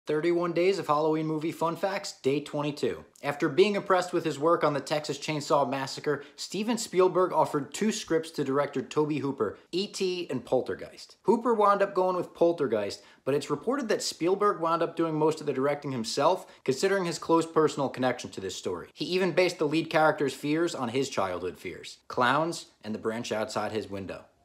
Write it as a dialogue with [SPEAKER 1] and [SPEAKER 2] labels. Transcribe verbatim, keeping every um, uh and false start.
[SPEAKER 1] thirty-one Days of Halloween Movie Fun Facts, Day twenty-two. After being impressed with his work on the Texas Chainsaw Massacre, Steven Spielberg offered two scripts to director Tobe Hooper, E T and Poltergeist. Hooper wound up going with Poltergeist, but it's reported that Spielberg wound up doing most of the directing himself, considering his close personal connection to this story. He even based the lead character's fears on his childhood fears: clowns and the branch outside his window.